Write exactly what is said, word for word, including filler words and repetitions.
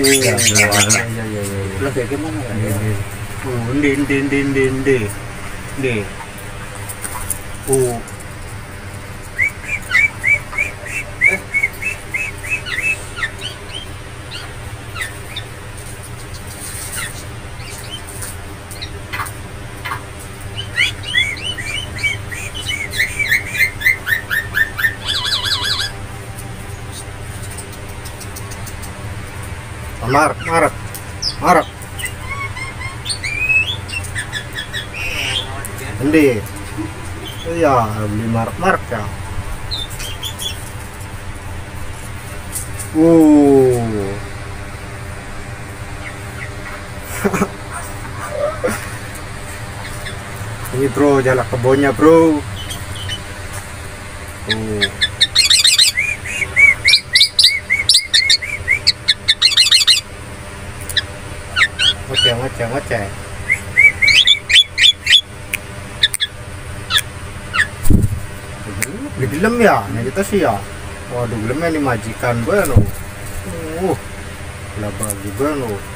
ya, ya, warna. ya, ya, ya, ya. Lah kayak gimana ya? Ini, ini. Uh, din din din din din. Din. Uh. Mark, Mark, Mark. Endi? Iya, beli Mark, Mark ya. Uh. Ini bro, jalan kebunnya bro. Uh. Ngoceh, ngoceh, ngoceh. Beli gelem ya, nah kita sih ya. Waduh, gelemnya ini majikan gue no. Uh, lah bagi gue no.